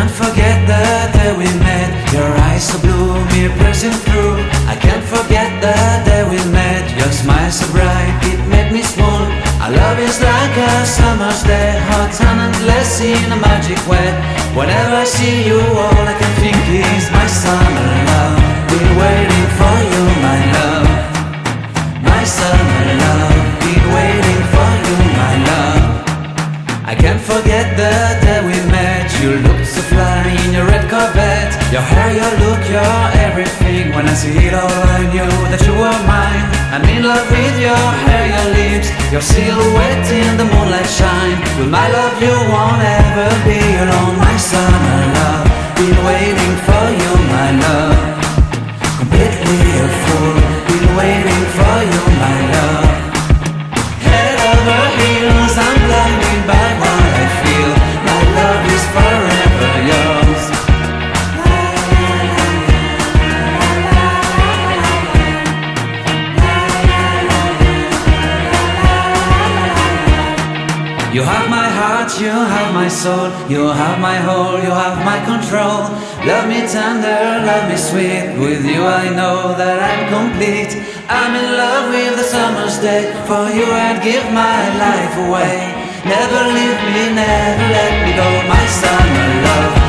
can't forget the day we met. Your eyes so blue, me pressing through. I can't forget the day we met. Your smile so bright, it made me swoon. Our love is like a summer's day, hot and endless in a magic way. Whenever I see you, all I can think is my summer love. Been waiting for you, my love. My summer love. Been waiting for you, my love. I can't forget the day we met. You looked so fly in your red Corvette. Your hair, your look, your everything. When I see it all, I knew that you were mine. I'm in love with your hair, your lips, your silhouette in the moonlight shine. With my love you won't ever be alone. My summer love, been waiting for you, my love. Completely a fool, been waiting for you, my love. Head over heels, I'm blinded by what I feel. My love is forever yours. You have my heart, you have my soul. You have my whole, you have my control. Love me tender, love me sweet. With you I know that I'm complete. I'm in love with the summer's day. For you I'd give my life away. Never leave me, never let me go. My summer love,